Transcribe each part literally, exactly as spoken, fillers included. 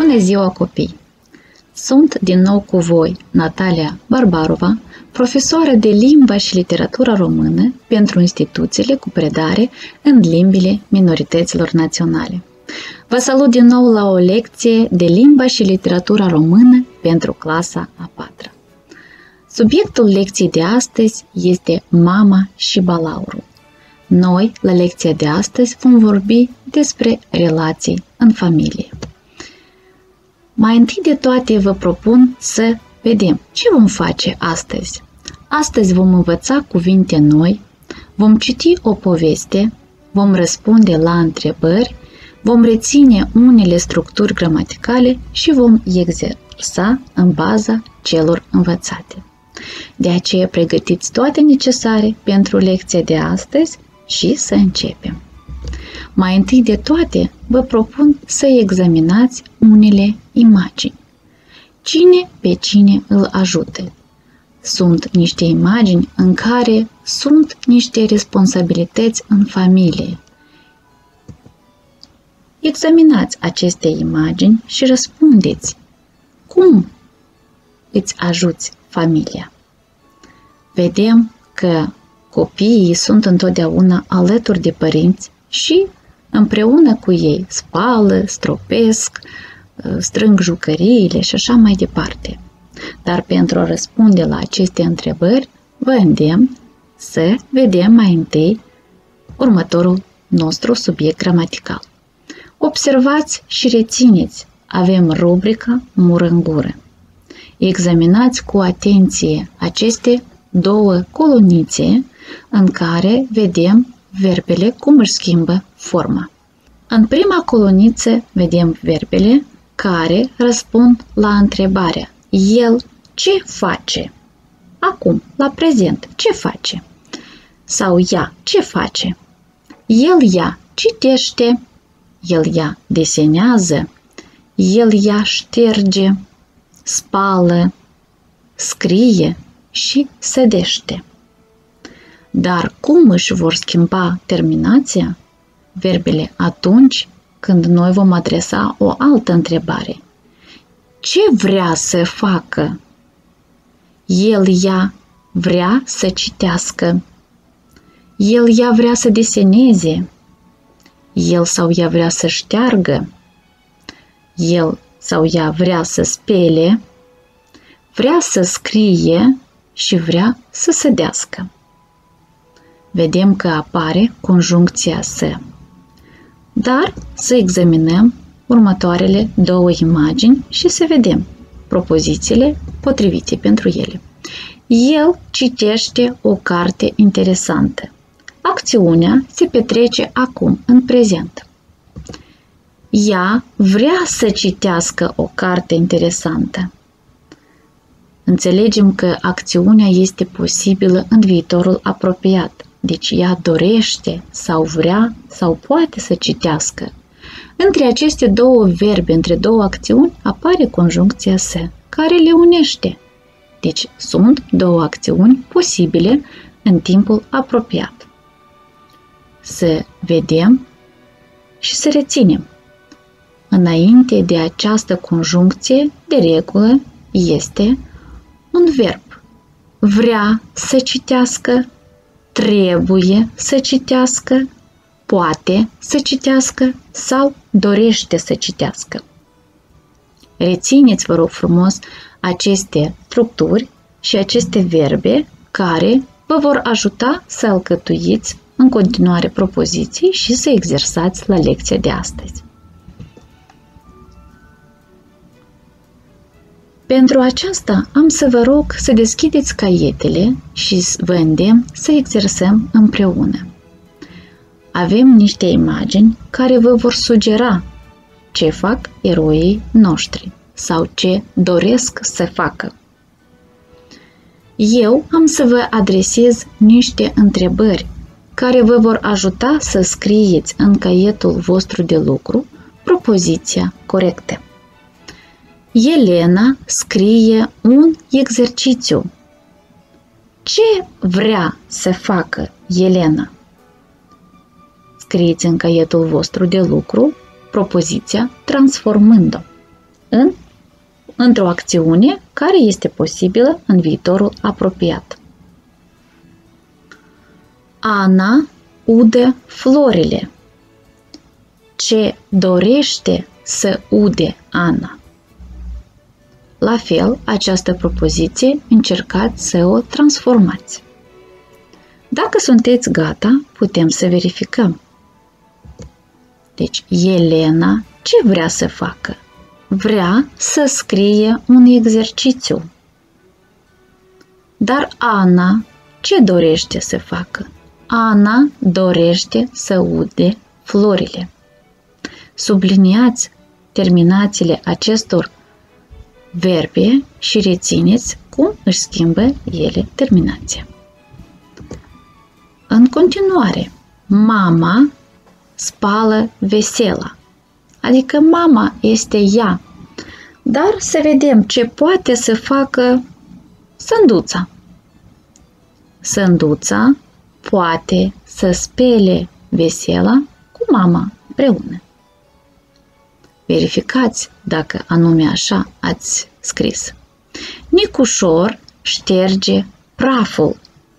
Bună ziua, copii! Sunt din nou cu voi, Natalia Barbarova, profesoară de limba și literatura română pentru instituțiile cu predare în limbile minorităților naționale. Vă salut din nou la o lecție de limba și literatura română pentru clasa a patra. Subiectul lecției de astăzi este mama și balaurul. Noi, la lecția de astăzi, vom vorbi despre relații în familie. Mai întâi de toate vă propun să vedem ce vom face astăzi. Astăzi vom învăța cuvinte noi, vom citi o poveste, vom răspunde la întrebări, vom reține unele structuri gramaticale și vom exersa în baza celor învățate. De aceea pregătiți toate necesare pentru lecția de astăzi și să începem. Mai întâi de toate, vă propun să examinați unele imagini. Cine pe cine îl ajută? Sunt niște imagini în care sunt niște responsabilități în familie. Examinați aceste imagini și răspundeți. Cum îți ajuți familia? Vedem că copiii sunt întotdeauna alături de părinți și împreună cu ei spală, stropesc, strâng jucăriile și așa mai departe. Dar pentru a răspunde la aceste întrebări, vă îndemn să vedem mai întâi următorul nostru subiect gramatical. Observați și rețineți. Avem rubrica Mură în gură. Examinați cu atenție aceste două colonițe în care vedem verbele cum își schimbă forma. În prima coloniță vedem verbele care răspund la întrebarea el ce face? Acum, la prezent, ce face? Sau ea ce face? El ea citește, el ea desenează, el ea șterge, spală, scrie și sădește. Dar cum își vor schimba terminația verbele atunci când noi vom adresa o altă întrebare? Ce vrea să facă? El ea vrea să citească. El ea vrea să deseneze. El sau ea vrea să șteargă. El sau ea vrea să spele. Vrea să scrie și vrea să sădească. Vedem că apare conjuncția să. Dar să examinăm următoarele două imagini și să vedem propozițiile potrivite pentru ele. El citește o carte interesantă. Acțiunea se petrece acum, în prezent. Ea vrea să citească o carte interesantă. Înțelegem că acțiunea este posibilă în viitorul apropiat. Deci ea dorește sau vrea sau poate să citească. Între aceste două verbe, între două acțiuni, apare conjuncția să, care le unește. Deci sunt două acțiuni posibile în timpul apropiat. Să vedem și să reținem. Înainte de această conjuncție, de regulă, este un verb. Vrea să citească, trebuie să citească, poate să citească sau dorește să citească. Rețineți, vă rog frumos, aceste structuri și aceste verbe care vă vor ajuta să alcătuiți în continuare propoziții și să exersați la lecția de astăzi. Pentru aceasta am să vă rog să deschideți caietele și vă îndemn să exersăm împreună. Avem niște imagini care vă vor sugera ce fac eroii noștri sau ce doresc să facă. Eu am să vă adresez niște întrebări care vă vor ajuta să scrieți în caietul vostru de lucru propoziția corectă. Elena scrie un exercițiu. Ce vrea să facă Elena? Scrieți în caietul vostru de lucru propoziția transformând-o. în, într-o acțiune care este posibilă în viitorul apropiat. Ana ude florile. Ce dorește să ude Ana? La fel, această propoziție încercați să o transformați. Dacă sunteți gata, putem să verificăm. Deci, Elena ce vrea să facă? Vrea să scrie un exercițiu. Dar Ana ce dorește să facă? Ana dorește să ude florile. Subliniați terminațiile acestor verbe și rețineți cum își schimbă ele terminația. În continuare, mama spală vesela, adică mama este ea, dar să vedem ce poate să facă Sânduța. Sânduța poate să spele vesela cu mama împreună. Verificați dacă anume așa ați scris. Nicușor șterge praful.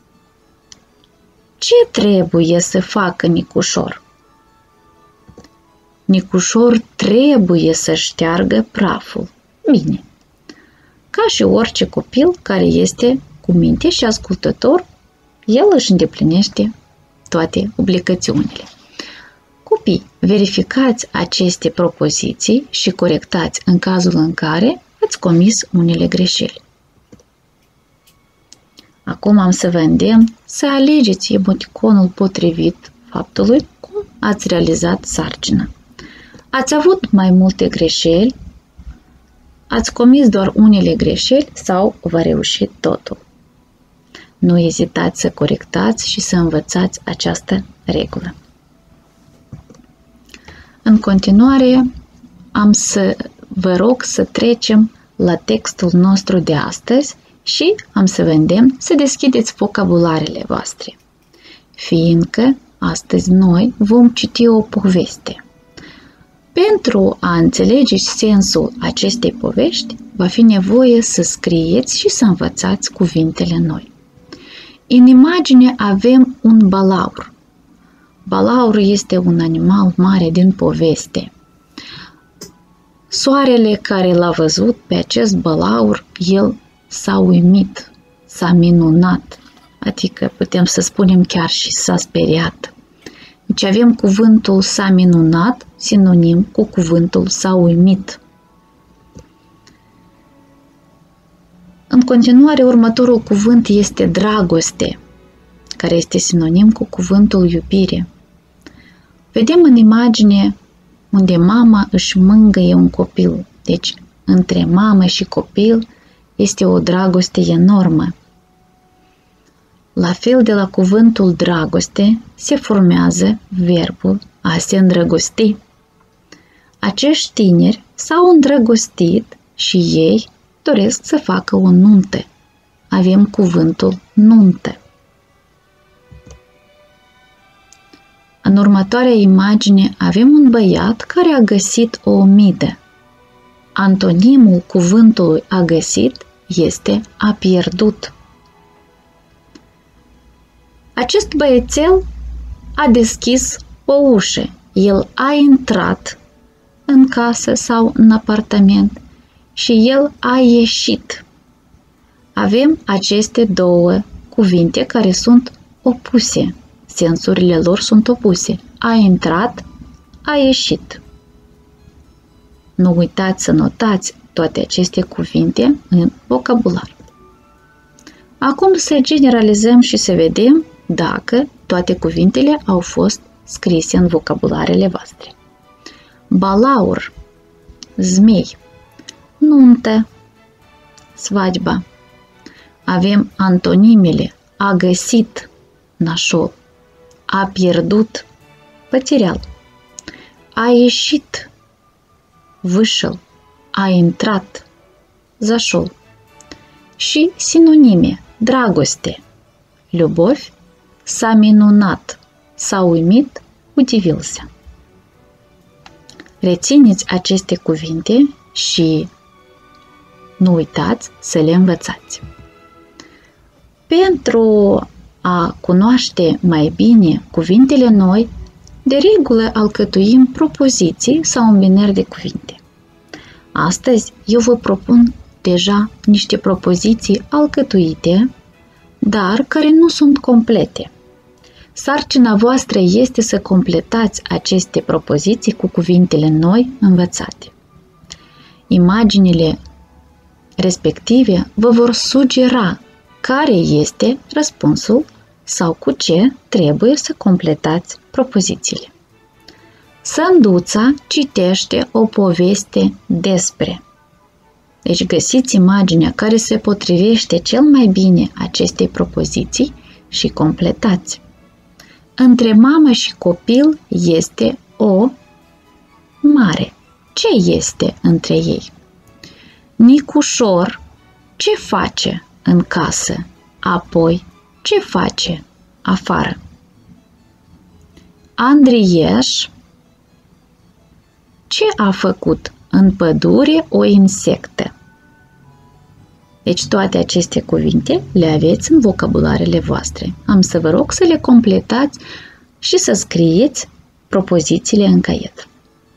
Ce trebuie să facă Nicușor? Nicușor trebuie să șteargă praful. Bine. Ca și orice copil care este cu minte și ascultător, el își îndeplinește toate obligațiunile. Copii, verificați aceste propoziții și corectați în cazul în care ați comis unele greșeli. Acum am să vă îndemn să alegeți emoticonul potrivit faptului cum ați realizat sarcina. Ați avut mai multe greșeli, ați comis doar unele greșeli sau v-a reușit totul. Nu ezitați să corectați și să învățați această regulă. În continuare, am să vă rog să trecem la textul nostru de astăzi și am să vă îndemn să deschideți vocabularele voastre, fiindcă astăzi noi vom citi o poveste. Pentru a înțelege sensul acestei povești, va fi nevoie să scrieți și să învățați cuvintele noi. În imagine avem un balaur. Balaurul este un animal mare din poveste. Soarele care l-a văzut pe acest balaur, el s-a uimit, s-a minunat, adică putem să spunem chiar și s-a speriat. Deci avem cuvântul s-a minunat, sinonim cu cuvântul s-a uimit. În continuare, următorul cuvânt este dragoste, care este sinonim cu cuvântul iubire. Vedem în imagine unde mama își mângâie un copil. Deci, între mamă și copil este o dragoste enormă. La fel, de la cuvântul dragoste se formează verbul a se îndrăgosti. Acești tineri s-au îndrăgostit și ei doresc să facă o nuntă. Avem cuvântul nuntă. În următoarea imagine avem un băiat care a găsit o omidă. Antonimul cuvântului a găsit este a pierdut. Acest băiețel a deschis o ușă. El a intrat în casă sau în apartament și el a ieșit. Avem aceste două cuvinte care sunt opuse. Sensurile lor sunt opuse. A intrat, a ieșit. Nu uitați să notați toate aceste cuvinte în vocabular. Acum să generalizăm și să vedem dacă toate cuvintele au fost scrise în vocabularele voastre. Balaur, zmei, nuntă, svadьба. Avem antonimele a găsit, nașol, a pierdut, потерял, a ieșit, вышел, a intrat, зашел. Și sinonime, dragoste, любовь, s-a minunat, s-a uimit, удивился. Rețineți aceste cuvinte și nu uitați să le învățați. Pentru a cunoaște mai bine cuvintele noi, de regulă alcătuim propoziții sau îmbinări de cuvinte. Astăzi eu vă propun deja niște propoziții alcătuite, dar care nu sunt complete. Sarcina voastră este să completați aceste propoziții cu cuvintele noi învățate. Imaginile respective vă vor sugera care este răspunsul sau cu ce trebuie să completați propozițiile. Sânduța citește o poveste despre. Deci găsiți imaginea care se potrivește cel mai bine acestei propoziții și completați. Între mamă și copil este o mare. Ce este între ei? Nicușor ce face în casă? Apoi ce face afară? Andrieș ce a făcut în pădure o insectă? Deci toate aceste cuvinte le aveți în vocabularele voastre. Am să vă rog să le completați și să scrieți propozițiile în caiet.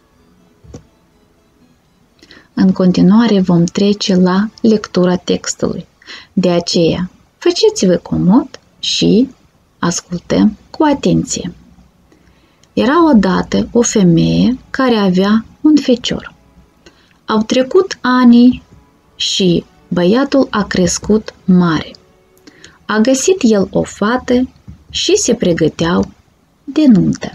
În continuare vom trece la lectura textului. De aceea, faceți-vă comod și ascultăm cu atenție. Era odată o femeie care avea un fecior. Au trecut ani și băiatul a crescut mare. A găsit el o fată și se pregăteau de nuntă.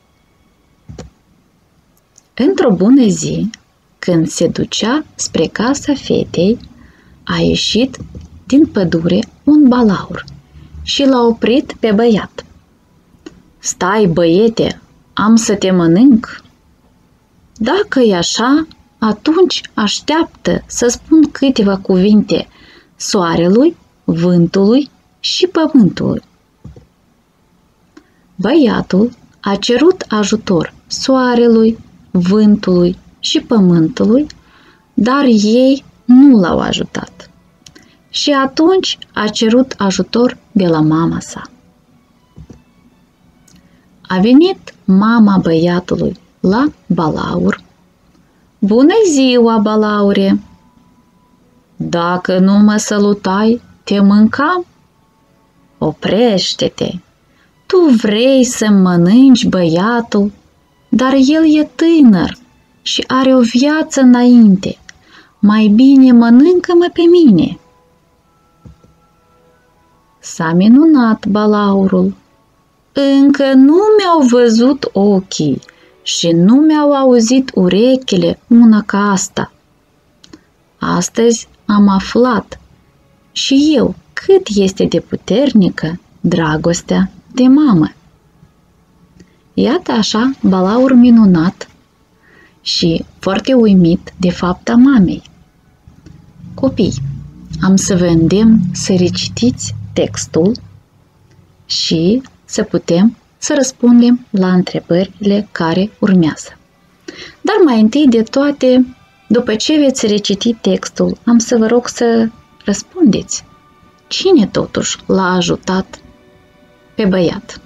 Într-o bună zi, când se ducea spre casa fetei, a ieșit din pădure un balaur și l-a oprit pe băiat. Stai, băiete, am să te mănânc. Dacă e așa, atunci așteaptă să spun câteva cuvinte soarelui, vântului și pământului. Băiatul a cerut ajutor soarelui, vântului și pământului, dar ei nu l-au ajutat. Și atunci a cerut ajutor de la mama sa. A venit mama băiatului la balaur. Bună ziua, balaure! Dacă nu mă salutai, te mâncam? Oprește-te! Tu vrei să-mi mănânci băiatul, dar el e tânăr și are o viață înainte. Mai bine mănâncă-mă pe mine! S-a minunat balaurul. Încă nu mi-au văzut ochii și nu mi-au auzit urechile una ca asta. Astăzi am aflat și eu cât este de puternică dragostea de mamă. Iată așa balaur minunat și foarte uimit de fapta mamei. Copii, am să vă îndemn să recitiți textul și să putem să răspundem la întrebările care urmează. Dar mai întâi de toate, după ce veți reciti textul, am să vă rog să răspundeți. Cine totuși l-a ajutat pe băiat?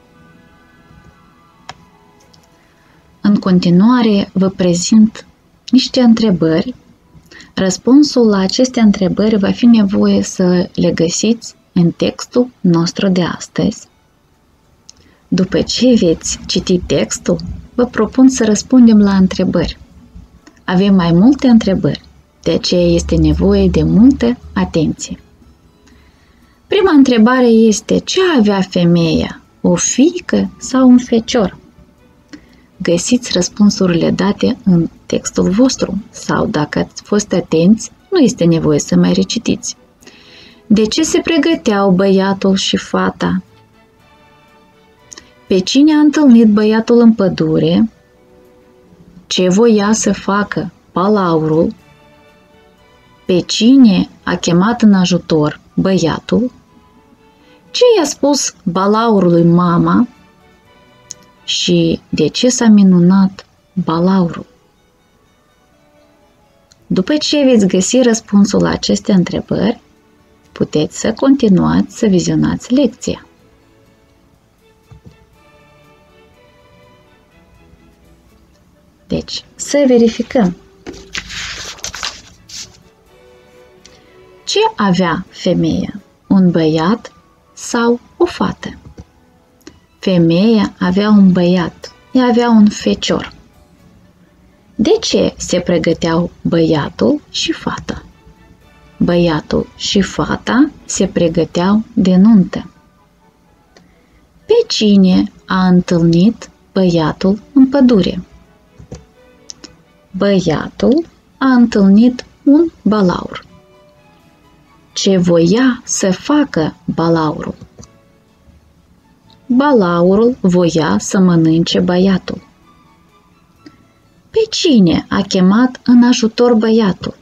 În continuare vă prezint niște întrebări. Răspunsul la aceste întrebări va fi nevoie să le găsiți în textul nostru de astăzi. După ce veți citi textul, vă propun să răspundem la întrebări. Avem mai multe întrebări, de aceea este nevoie de multă atenție. Prima întrebare este: ce avea femeia? O fiică sau un fecior? Găsiți răspunsurile date în textul vostru sau, dacă ați fost atenți, nu este nevoie să mai recitiți. De ce se pregăteau băiatul și fata? Pe cine a întâlnit băiatul în pădure? Ce voia să facă balaurul? Pe cine a chemat în ajutor băiatul? Ce i-a spus balaurului mama? Și de ce s-a minunat balaurul? După ce veți găsi răspunsul la aceste întrebări, puteți să continuați să vizionați lecția. Deci, să verificăm. Ce avea femeia? Un băiat sau o fată? Femeia avea un băiat, ea avea un fecior. De ce se pregăteau băiatul și fata? Băiatul și fata se pregăteau de nuntă. Pe cine a întâlnit băiatul în pădure? Băiatul a întâlnit un balaur. Ce voia să facă balaurul? Balaurul voia să mănânce băiatul. Pe cine a chemat în ajutor băiatul?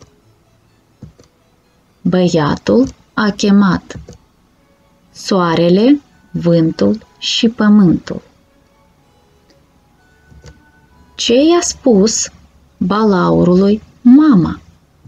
Băiatul a chemat soarele, vântul și pământul. Ce i-a spus balaurului mama?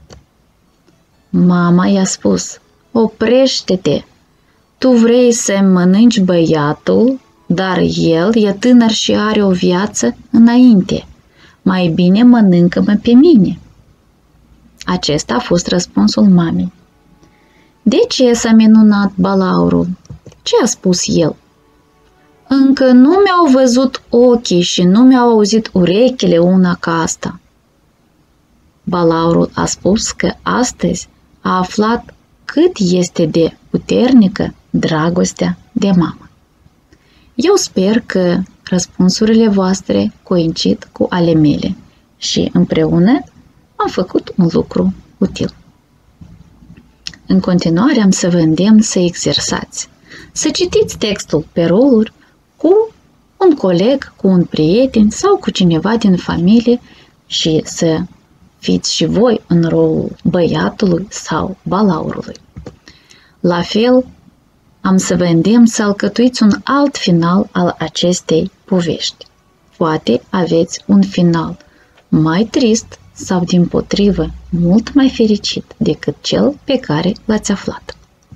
Mama i-a spus: oprește-te, tu vrei să-mi mănânci băiatul, dar el e tânăr și are o viață înainte. Mai bine mănâncă-mă pe mine. Acesta a fost răspunsul mamei. De ce s-a minunat balaurul? Ce a spus el? Încă nu mi-au văzut ochii și nu mi-au auzit urechile una ca asta. Balaurul a spus că astăzi a aflat cât este de puternică dragostea de mamă. Eu sper că răspunsurile voastre coincid cu ale mele și împreună am făcut un lucru util. În continuare am să vă îndemn să exersați, să citiți textul pe roluri cu un coleg, cu un prieten sau cu cineva din familie și să fiți și voi în rolul băiatului sau balaurului. La fel, am să vă îndemn să alcătuiți un alt final al acestei povești. Poate aveți un final mai trist sau, dimpotrivă, mult mai fericit decât cel pe care l-ați aflat.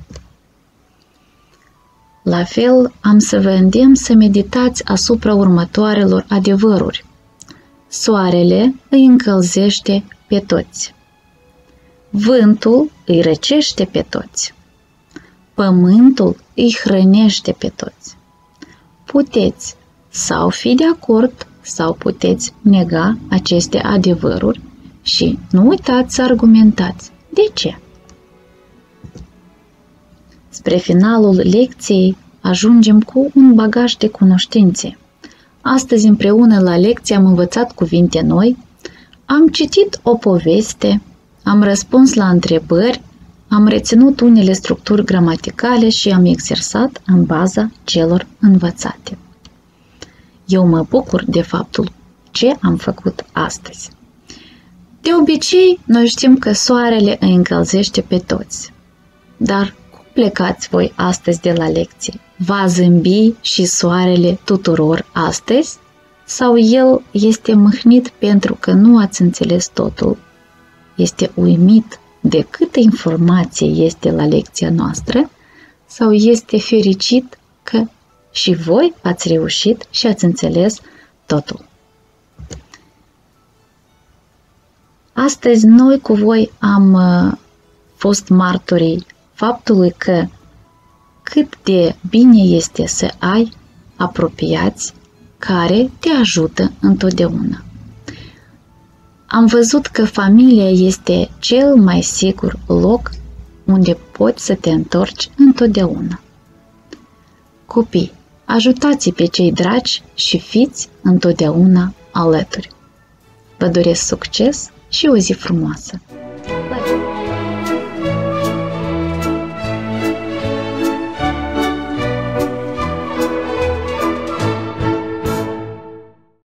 La fel, am să vă îndemn să meditați asupra următoarelor adevăruri. Soarele îi încălzește pe toți. Vântul îi răcește pe toți. Pământul îi hrănește pe toți. Puteți sau fi de acord sau puteți nega aceste adevăruri și nu uitați să argumentați. De ce? Spre finalul lecției ajungem cu un bagaj de cunoștințe. Astăzi împreună la lecție am învățat cuvinte noi, am citit o poveste, am răspuns la întrebări, am reținut unele structuri gramaticale și am exersat în baza celor învățate. Eu mă bucur de faptul ce am făcut astăzi. De obicei, noi știm că soarele îi încălzește pe toți. Dar cum plecați voi astăzi de la lecție? Va zâmbi și soarele tuturor astăzi? Sau el este mâhnit pentru că nu ați înțeles totul? Este uimit de câtă informație este la lecția noastră? Sau este fericit că și voi ați reușit și ați înțeles totul? Astăzi noi cu voi am uh, fost martorii faptului că cât de bine este să ai apropiați care te ajută întotdeauna. Am văzut că familia este cel mai sigur loc unde poți să te întorci întotdeauna. Copii, ajutați pe cei dragi și fiți întotdeauna alături. Vă doresc succes și o zi frumoasă!